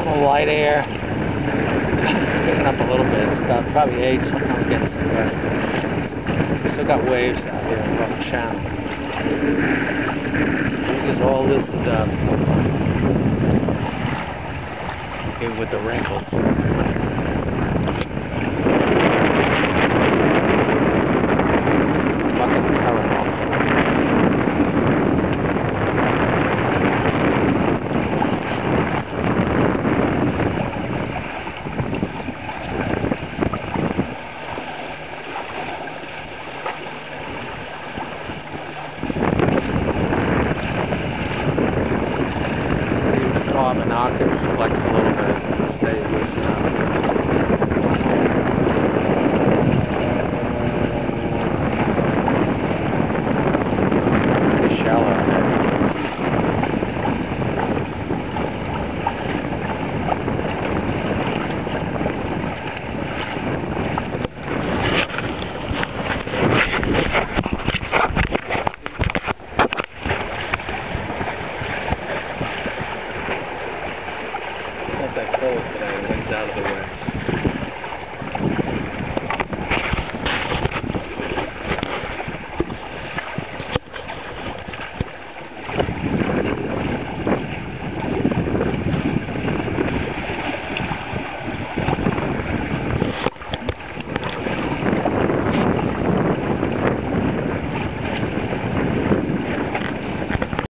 little light air. Picking up a little bit. It's about probably 8. Sometimes getting some rest. Still got waves out here across the channel. This is all lifted up. Okay, with the wrinkles. Bucket the current off. Binoculars reflect a little